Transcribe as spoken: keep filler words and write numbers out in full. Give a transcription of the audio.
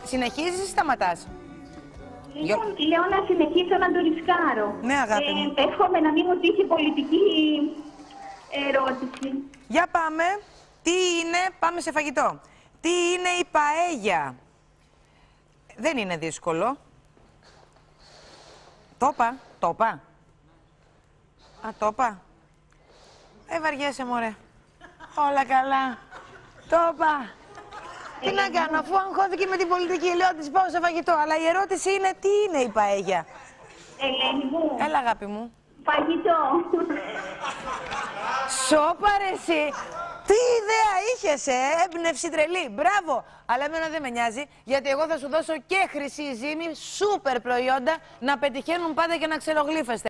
Συνεχίζεις ή σταματάς? Λοιπόν, λέω να συνεχίσω να το ρισκάρω. Ναι, αγάπη μου. Ε, εύχομαι να μην μου τύχει πολιτική ερώτηση. Για πάμε. Τι είναι, πάμε σε φαγητό. Τι είναι η παέγια? Δεν είναι δύσκολο. Το είπα, το είπα. Α, το είπα. Δεν βαριέσαι, μωρέ. Όλα καλά. Το είπα. Τι να κάνω, αφού αγχώθηκε με την πολιτική, λέω ότι της πάω σε φαγητό. Αλλά η ερώτηση είναι, τι είναι η παέγια? Ελένη μου. Έλα, αγάπη μου. Φαγητό. Σώπαρε εσύ. Τι ιδέα είχες, ε, έμπνευση τρελή. Μπράβο. Αλλά εμένα δεν με νοιάζει, γιατί εγώ θα σου δώσω και χρυσή ζύμη, σούπερ προϊόντα, να πετυχαίνουν πάντα και να ξερογλύφεστε.